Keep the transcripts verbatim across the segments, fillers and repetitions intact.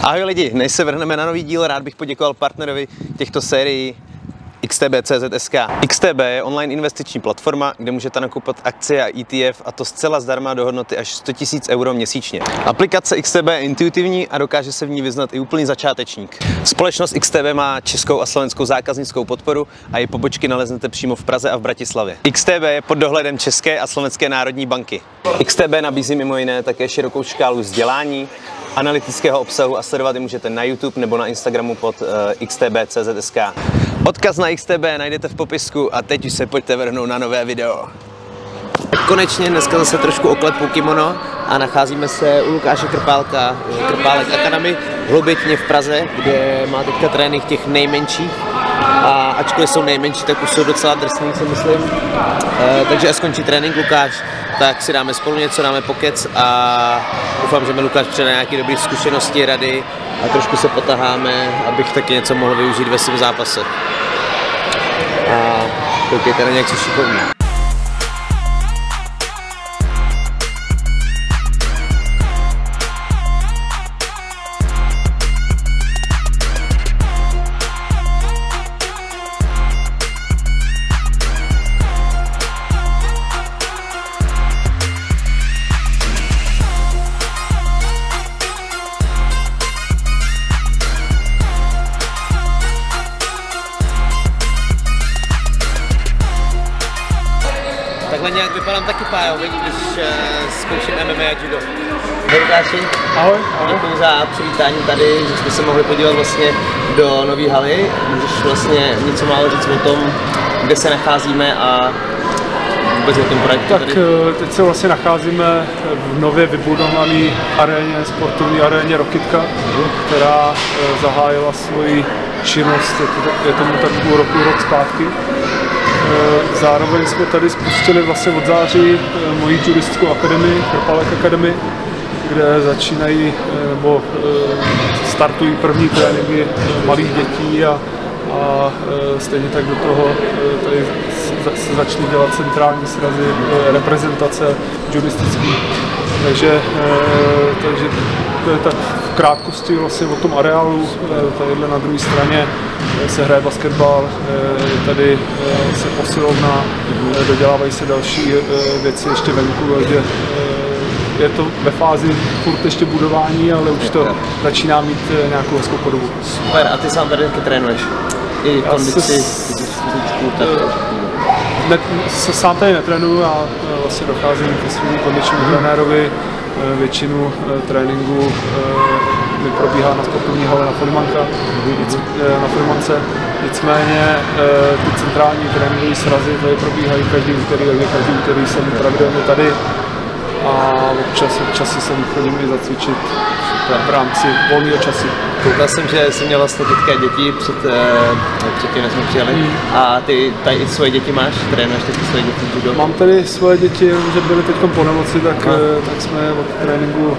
Ahoj lidi, než se vrhneme na nový díl, rád bych poděkoval partnerovi těchto sérií X T B tečka C Z tečka S K. X T B je online investiční platforma, kde můžete nakupovat akcie a E T F, a to zcela zdarma do hodnoty až sto tisíc euro měsíčně. Aplikace X T B je intuitivní a dokáže se v ní vyznat i úplný začátečník. Společnost X T B má českou a slovenskou zákaznickou podporu a její pobočky naleznete přímo v Praze a v Bratislavě. X T B je pod dohledem České a Slovenské národní banky. X T B nabízí mimo jiné také širokou škálu vzdělání, analytického obsahu a sledovat je můžete na YouTube nebo na Instagramu pod uh, X T B tečka C Z tečka S K. Odkaz na X T B najdete v popisku a teď už se pojďte vrhnout na nové video. Konečně dneska zase trošku oklepu kimono a nacházíme se u Lukáše Krpálka, Krpálek Academy v Hloubětíně v Praze, kde má teďka trénink těch nejmenších. A ačkoliv jsou nejmenší, tak už jsou docela drsný, si myslím. E, takže až skončí trénink Lukáš, tak si dáme spolu něco, dáme pokec a doufám, že mi Lukáš přijde nějaké dobré zkušenosti, rady a trošku se potaháme, abych taky něco mohl využít ve svém zápase. A koukejte na nějak šikovný. Takhle nějak vypadám taky pájovi, když uh, zkouším M M A a judo. Ahoj Lukáši. Ahoj. Ahoj. Děkuji za přivítání tady, že jsme se mohli podívat vlastně do nové haly. Můžeš vlastně něco málo říct o tom, kde se nacházíme a vůbec o tom projektu Tak tady? teď se vlastně nacházíme v nově vybudované aréně, sportovní aréně Rokitka, která zahájila svoji činnost, je, to, je tomu tak půl roku, rok zpátky. Zároveň jsme tady spustili vlastně od září moji judistickou akademii, Krpálek Academy, kde začínají nebo startují první tréninky malých dětí a, a stejně tak do toho tady se začne dělat centrální srazy, reprezentace judistický. Takže, takže to je tak v krátkosti vlastně o tom areálu. Tadyhle na druhé straně se hraje basketbal, tady se posilovna, dodělávají se další věci ještě venku, takže je to ve fázi furt ještě budování, ale už to začíná mít nějakou hezkou podobu. Super, a ty sám tady taky trénuješ? I kondici, fyzičku, tak... Ne, sám tady netrénuju a vlastně docházím ke svému kondičnímu trenérovi. Většinu tréninku mi probíhá na sportovní hale na Folimanka, na Folimance. Nicméně ty centrální tréninkové srazy tady probíhají každý úterý, takže každý úterý jsem pravidelně tady a občas, občas si sem chodím i zacvičit v rámci volného času. Koukal jsem, že jsi měl vlastně teďka děti před, před tím, než jsme přijeli. Mm. A ty tady i svoje děti máš? Trénuješ taky svoje děti judo? Mám tady svoje děti, že byly teď po nemoci, tak, tak jsme od tréninku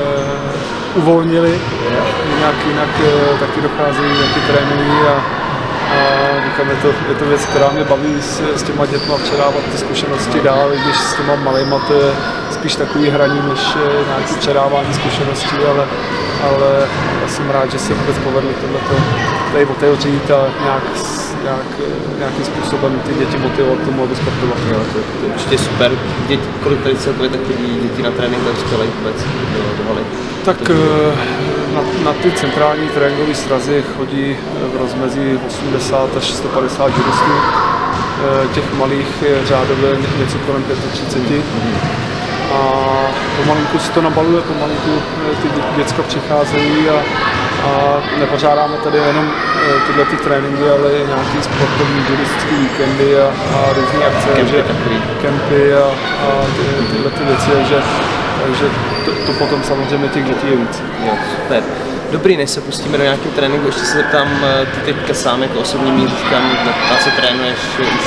uh, uvolnili. Jinak, jinak uh, taky docházejí, taky trénují a, a říkám, je to, je to věc, která mě baví s, s těma dětma předávat ty zkušenosti dál, i když s těma malejma to je spíš takový hraní, než nějaké předávání zkušeností, ale, ale já jsem rád, že se vůbec povedlo tohleto tady otevřít a nějak, nějak, nějakým způsobem ty děti motivovat tomu, aby sportovali. Jo, to, to je určitě super. Děti, kolik tady celkově tak chodí děti na trénink, tak spělají vůbec do, do haly? Tak na, na ty centrální tréninkové srazy chodí v rozmezí osmdesát až sto padesát judistů. Těch malých je řádově něco kolem třicet pět. Mm-hmm. A pomalinku se to nabaluje, pomalinku ty děcka přicházejí a, a nepořádáme tady jenom tyhle ty tréninky, ale i nějaký sportovní judistické víkendy a, a různé akce, kempy, kempy a, a ty, tyhle ty věci, takže, takže to, to potom samozřejmě těch dětí je víc. Jo, super. Dobrý, než se pustíme do nějakého tréninku, ještě se zeptám, ty teďka sám jako osobní míříčka, na co trénuješ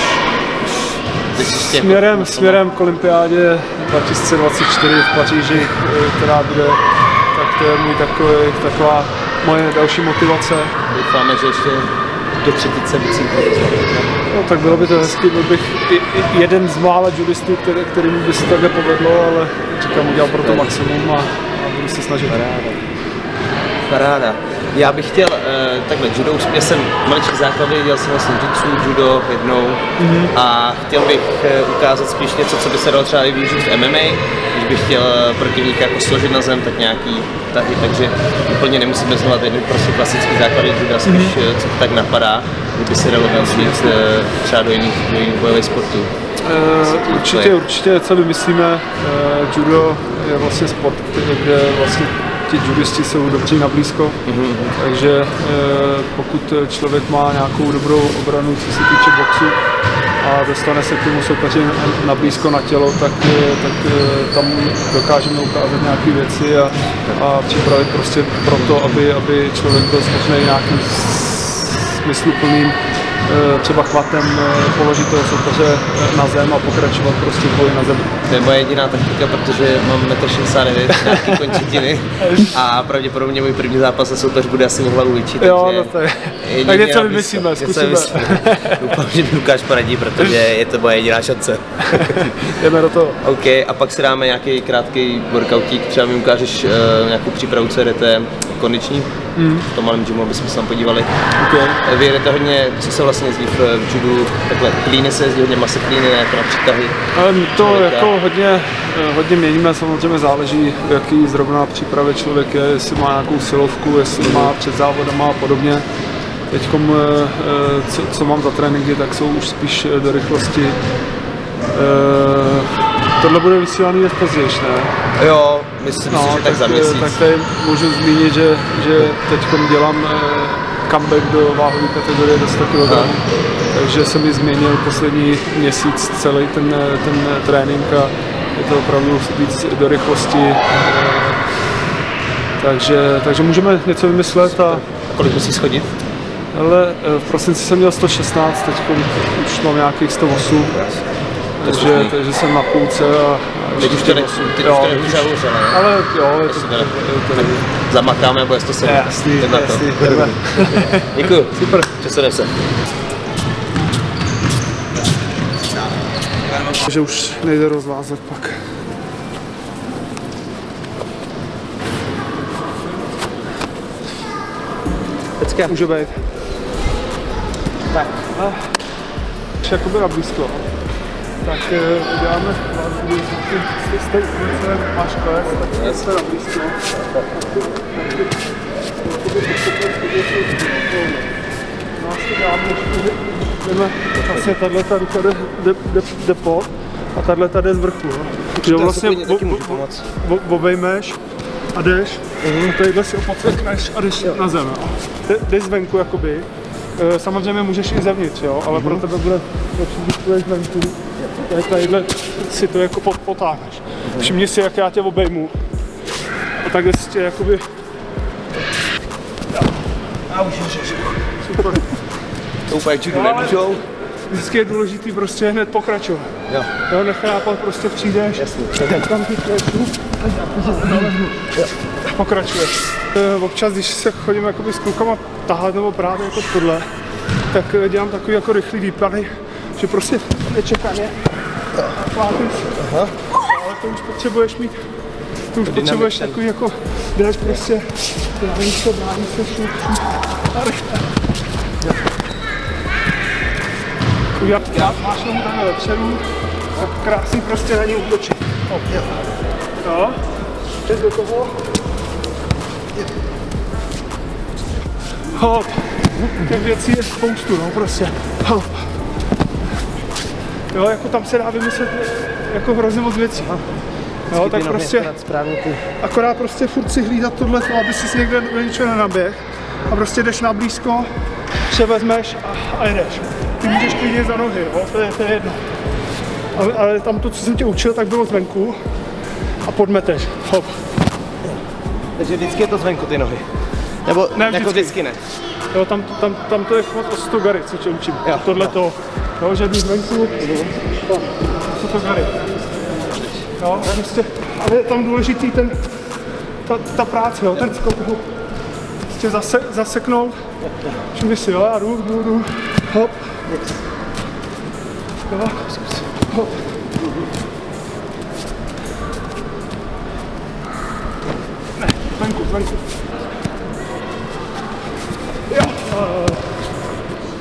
už? Směrem, směrem k olympiádě dva tisíce dvacet čtyři v Paříži, která bude, tak to je můj takový, taková moje další motivace. Doufáme, že ještě do třetice bicyklu. No tak bylo by to hezky, byl bych i, i jeden z mála judistů, který, kterým by se takhle povedlo, ale říkám, udělal pro to maximum a, a budu se snažit. Paráda. Já bych chtěl, uh, takhle, judo, já jsem maličký základy, dělal jsem vlastně jitsu, judo jednou mm-hmm. a chtěl bych uh, ukázat spíš něco, co by se dalo třeba i využít v M M A, když bych chtěl uh, protivníka jako složit na zem, tak nějaký tahy, takže úplně nemusíme znovu ten prostě klasický základy juda, spíš mm-hmm. uh, co tak napadá, kdyby se dalo využít uh, třeba do jiných, do jiných bojových sportů. Uh, určitě, určitě, co vymyslíme, uh, judo je vlastně sport, kde vlastně ti judisti jsou dobří na blízko, mm-hmm. takže uh, pokud člověk má nějakou dobrou obranu, co se týče boxu a dostane se k tomu soupeři na blízko na tělo, tak, tak uh, tam dokážeme ukázat nějaké věci a, a připravit prostě proto, aby, aby člověk byl schopný nějakým smysluplným třeba chvatem položit toho soupeře na zem a pokračovat prostě v boji na zemi. To je moje jediná taktika, protože mám metr šedesát devět, nějaký končetiny a pravděpodobně můj první zápas a soupeř bude asi o hlavu větší, takže jo, no to je. Tak něco vymyslíme, zkusíme. Doufám, že mi Lukáš poradí, protože je to moje jediná šance. Jdeme do toho. OK, a pak si dáme nějaký krátký workoutík, třeba mi ukážeš uh, nějakou přípravu C D T kondiční, mm. v tom malém gymu, abychom se tam podívali. Okay. Vy jedete hodně, co se vlastně jezdí v judu, takhle klíny se jezdí, hodně masy klíny, ne jako na přítahy. Ale to Velika. jako hodně, hodně měníme, samozřejmě záleží, jaký zrovna přípravě člověk je, jestli má nějakou silovku, jestli má před závodama a podobně. Teď, co, co mám za tréninky, tak jsou už spíš do rychlosti. Tohle bude vysílaný až později, ne? Jo, myslím no, si, že tak, tak za měsíc. Tak tady můžu zmínit, že, že teď dělám comeback do váhové kategorie do sto kilogramů, takže jsem mi změnil poslední měsíc celý ten, ten trénink a je to opravdu víc do rychlosti. Takže, takže můžeme něco vymyslet. A, a kolik musí schodit? Ale v prosinci jsem měl sto šestnáct, teď už mám nějakých sto osm. Takže, takže jsem na půlce a... Teď už to nemůže hůř, ale jo, je to... Zamakáme, nebo je to sedm. Jasný, jasný, jdeme. Děkuju. Super. Přesuneme se. Takže už nejde rozvázat pak. Pecka. Může být. Tak. A jakoby na blízko. Tak uděláme z té ulice, máš kles, tak jste na blízko. No asi dáme, jdeme, vlastně tato ruka jde, jde, jde, jde pod a tato jde z vrchu. Takže vlastně obejmeš a jdeš, a tadyhle si opodsekneš a jdeš na zem. Jdeš zvenku jakoby. Samozřejmě můžeš i zevnitř, jo, ale pro tebe bude lepší, když půjdeš venku. Tadyhle si to jako potáhneš. Všimni si, jak já tě obejmu. A takhle si tě jakoby... A už je super. To úplně judu nemůžou. Vždycky je důležitý prostě hned pokračovat. Jo. Jo, nechápat, prostě přijdeš, tam ty klešu, pokračuješ. Občas, když se chodím jakoby s klukama tahat nebo právě jako tohle, tak dělám takový jako rychlý výpady, že prostě nečekaně chlápíš, ale to už potřebuješ mít, to už potřebuješ takový jako, jdeš prostě, brání se, brání se, šup, šup, a rychle. Jak máš tomu takhle vepředu, tak krásný prostě na něj útočit. Jo, přes do toho. Hop, těch věcí je spoustu, no prostě. Hop. Jo, jako tam se dá vymyslet jako hrozně moc věcí. Jo, tak prostě, akorát prostě furt si hlídat tohle, aby si někde do ničeho nenaběh. A prostě jdeš na blízko, převezmeš a, a jedeš. Ty můžeš klidně za nohy, jo, to je, to je jedno. Ale, ale tam to, co jsem tě učil, tak bylo zvenku a podmeteš. Hop. Takže vždycky je to zvenku ty nohy. Nebo ne, jako vždycky ne. Jo, tam, tam, tam to je chvat o sto gary, co tě učím. Jo, tohle jo. To, jo, že jdu zvenku, to to gary. Jo, prostě, ale je tam důležitý ten, ta, ta práce, jo, ten skok. Prostě zase, zaseknout, všimni si, jo, já jdu, jdu, jdu, hop. Jo, hop. Ne, zvenku, zvenku.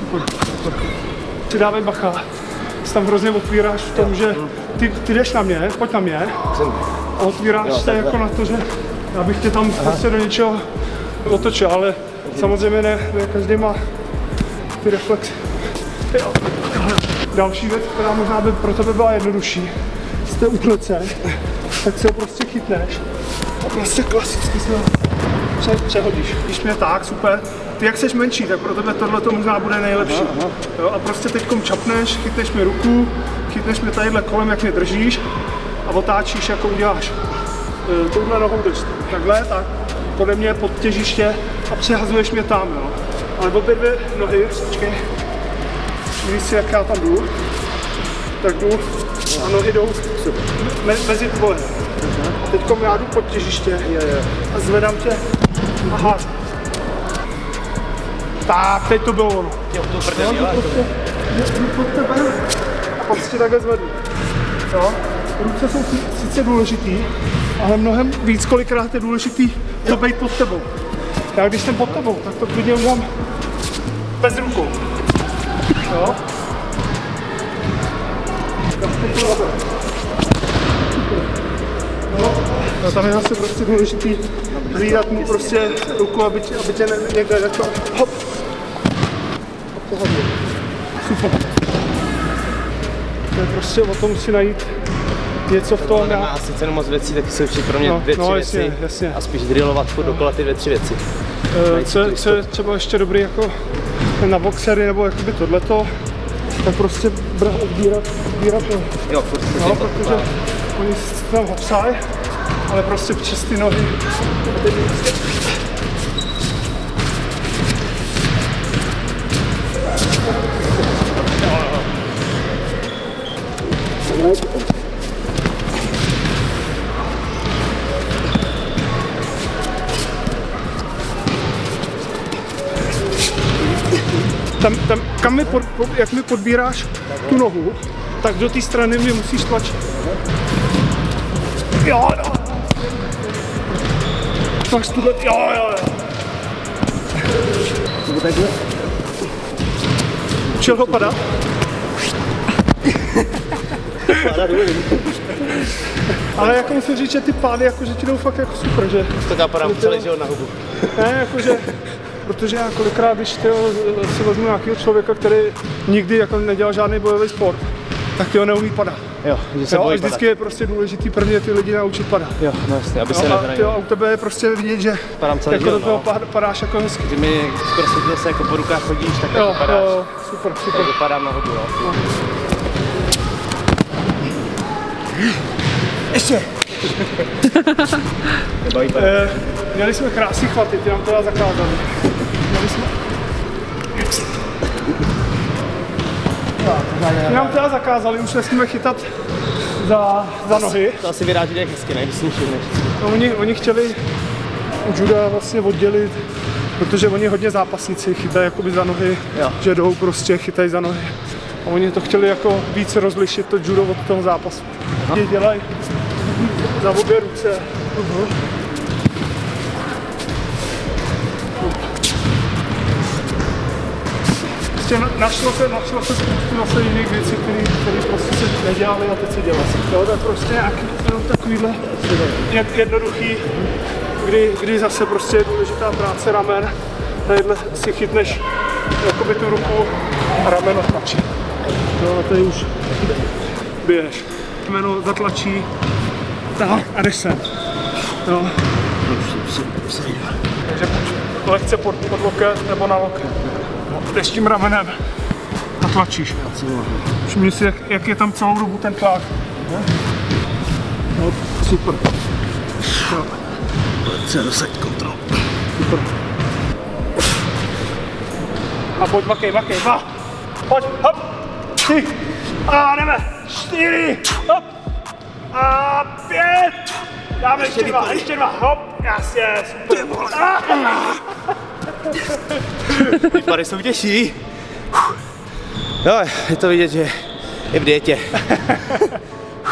super, super. Si dávej bacha, si tam hrozně otvíráš v tom, že ty, ty jdeš na mě, pojď na mě a otvíráš se jako na to, že já bych tě tam prostě do něčeho otočil, ale samozřejmě ne, ne každý má ty reflexy. Jo. Další věc, která možná by pro tebe byla jednodušší, jste u klece, tak se ho prostě chytneš a prostě klasicky se ho přehodíš. Když mě tak, super. Ty jak jsi menší, tak pro tebe tohle to možná bude nejlepší. Jo, a prostě teďkom čapneš, chytneš mi ruku, chytneš mi tadyhle kolem, jak mě držíš a otáčíš, jako uděláš. E, touhle nohou jdeš takhle, tak pode mě pod těžiště a přehazuješ mě tam, jo. Ale obě dvě nohy, počkej, vidíš si, jak já tam jdu, tak jdu a nohy jdou me, mezi tvoje. A teďkom já jdu pod těžiště a zvedám tě a hážu. Tak, teď to bylo ono. Jo, to prdel, jo, prostě, jdu pod tebe a prostě takhle zvednu. Jo? Ruce jsou sice důležitý, ale mnohem víc kolikrát je důležitý to být pod tebou. Já když jsem pod tebou, tak to klidně udělám bez rukou. Jo? No, no tam je zase prostě důležitý hlídat mu prostě ruku, aby tě, aby tě ne, někde začal hop. Super. To je prostě o tom si najít něco v tom. Nemá asi cenu moc věcí, taky jsou určitě pro mě no, dvě, tři no, věci. jasně, jasně. A spíš drillovat furt dokola ty dvě, tři věci. Uh, co, co je třeba ještě dobrý jako na boxery nebo jakoby tohleto, tak prostě brát, odbírat, odbírat to. Jo, furt no, protože oni tam hopsají, ale prostě přes ty nohy. Tam, tam, kam mi pod, jak mi podbíráš tu nohu, tak do té strany mi musíš tlačit. Jo, jo. Máš tuhle, jo, jo, jo. Učil ho padat? Ale jako musím říct, že ty pády jako, že ti jdou fakt jako super, že? Tak já padám celý život na hubu. Ne, jakože, protože já kolikrát, když tyjo, si vezmu nějakého člověka, který nikdy jako nedělal žádný bojový sport, tak ty ho neumí padat. Jo, že se jo, bojí vždycky padat. je prostě důležitý prvně ty lidi naučit padat. Jo, no jasně, aby jo, se nezranil. A u tebe je prostě vidět, že padám celý jako život, do toho no. padáš jako hezky. Kdy mi skoro sedí se jako po rukách chodíš, tak jo, jako padáš. Jo, super, super. Takže padám na hubu, jo. No. Ještě! e, měli jsme krásný chvaty, ty nám to dá zakázali. Měli jsme... Ty nám teda zakázali, už nesmíme chytat za, za nohy. To asi vyráží jak hezky, ne? Když si všimneš. No, oni, oni chtěli u juda vlastně oddělit, protože oni hodně zápasníci chytají jakoby za nohy, jo. Že jdou prostě, chytají za nohy. A oni to chtěli jako víc rozlišit to judo od toho zápasu. Oni dělají za obě ruce. Uh-huh. Prostě našlo se, našlo se spoustu zase jiných věcí, které prostě se nedělaly a teď se dělají. Jo, to je prostě nějaký takovýhle jednoduchý, kdy, kdy zase prostě je důležitá práce ramen. Tadyhle si chytneš jakoby tu ruku a rameno tlačí. Jo, a tady už běžeš. Rameno zatlačí tak a jdeš sem. Jo. Takže lehce pod, pod loket nebo na loket. Jdeš tím ramenem a tlačíš. Všimni si, jak, jak je tam celou dobu ten tlak. No, super. Jo. Chce dosaď kontrol. Super. A pojď, makej, makej, dva. Pojď, hop, tři. A jdeme. Čtyři, hop. A pět. Dáme ještě dva, ještě dva, hop. Jasně, super. Ty pady jsou těžší. Jo, je to vidět, že je v dietě.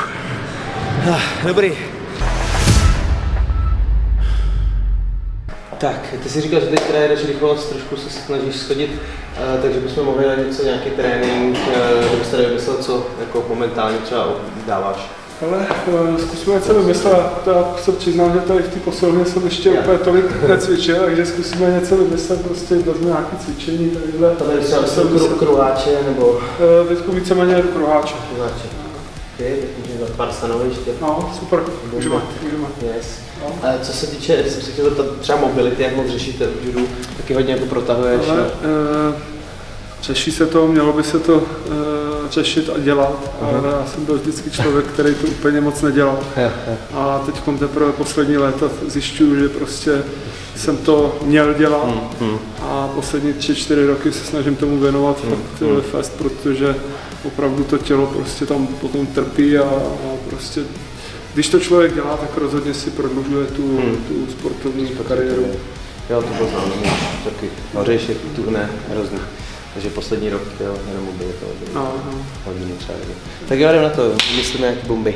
Dobrý. Tak, ty jsi říkal, že teď trénuješ rychlost, trošku se snažíš schodit, uh, takže bychom mohli dát něco, nějaký trénink, uh, kdybyste tady vymyslel, co jako momentálně třeba dáváš. Ale uh, zkusíme něco vymyslet, já se přiznám, že tady v té posilovně jsem ještě yeah. úplně tolik necvičil, takže zkusíme něco vymyslet, prostě vezme nějaké cvičení, takhle. Tady třeba kru, kruháče nebo? Uh, teďko víceméně kruháče. Kruháče. Okay, teď můžeme dát pár stanoviště. No, super, můžeme, můžeme. Yes. No. A co se týče, jsem se chtěl zeptat, třeba mobility, jak moc řešíte v judu, taky hodně jako protahuješ? Ale, uh, řeší se to, mělo by se to uh, řešit a dělat, uh-huh. ale já jsem byl vždycky člověk, který to úplně moc nedělal. Yeah, yeah. A teď teprve poslední léta zjišťuju, že prostě jsem to měl dělat mm, a poslední tři, čtyři roky se snažím tomu věnovat mm, fakt mm. fest, protože opravdu to tělo prostě tam potom trpí a, a prostě když to člověk dělá, tak rozhodně si prodlužuje tu, mm. tu sportovní kariéru. Jo, to bylo znamená, taky hořejší, tuhne, hrozný. Takže poslední rok, jo, jenom mobil, to bylo no, no. hodně třeba. Tak jo, jdem na to, myslíme jaký bomby.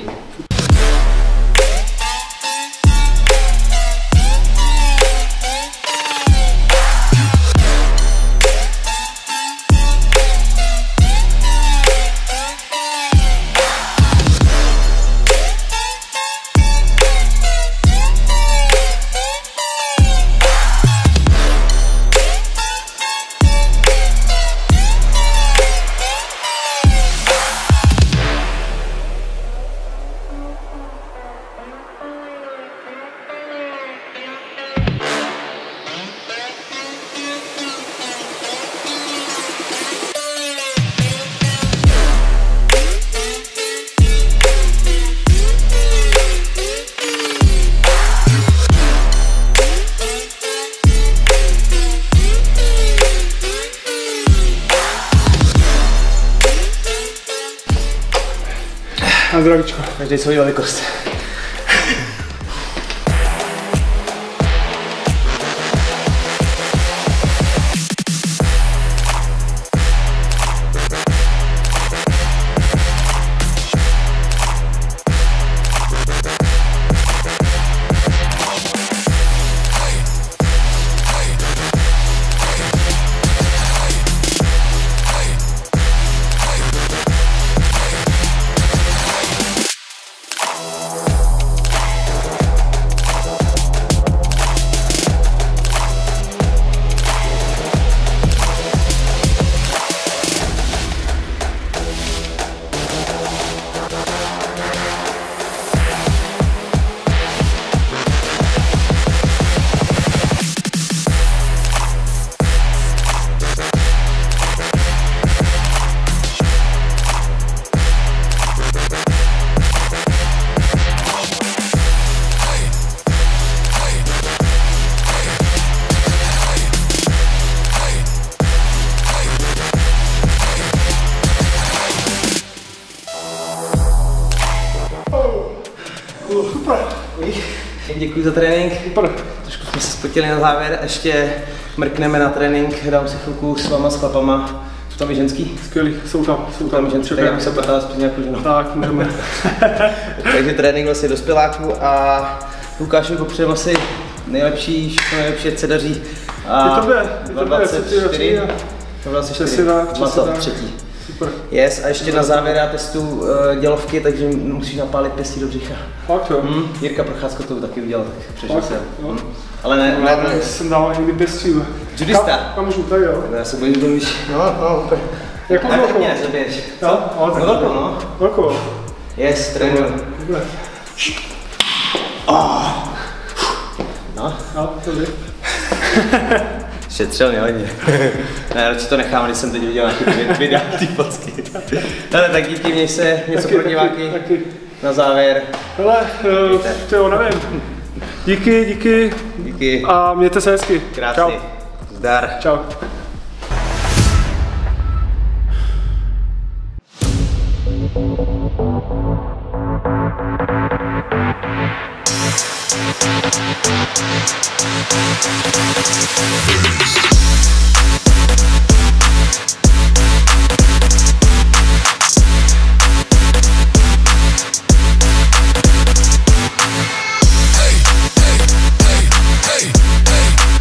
Na zdravíčko. Každý svoji velikost. Super. Děkuji za trénink. Super. Trošku jsme se spotili na závěr, ještě mrkneme na trénink, dám si chvilku s váma, s chlapama. Jsou tam i ženský? Skvělý, jsou tam, jsou tam. Tam ženský, tak já bych se potáhl spíš nějakou ženu. Tak, můžeme. Takže trénink vlastně dospěláků a Lukášovi popřejeme asi nejlepší, všechno nejlepší, ať se daří. A ty tobě, ty tobě, dvacet čtyři, dvacet čtyři, zlato, třetí. Super. Yes, a ještě na závěr já testu uh, dělovky, takže musíš napálit pěstí do břicha. Fakt jo? Mm, Jirka Procházko to taky udělal, tak přešel se. Mm. Ale ne, ne, ne, ne. Jsem dával někdy pěstí. Judista. Kam, kam můžu, tady jo? Já se bojím, že víš. No, no, úplně. Jakou velkou? velkou? Ne, zabiješ. Co? No, no, velkou, no. Velkou? Yes, trénuji. Oh. No. No, to jde. Šetřil mě hodně. Ne, radši to nechám, když jsem teď viděl nějaký videa, ty pocky. Ale tak díky, měj se něco taky, pro diváky taky, taky. Na závěr. Hele, uh, to jo, nevím. Díky, díky. Díky. A mějte se hezky. Krásný. Čau. Zdar. Čau. Hey, hey, hey, hey, hey, hey.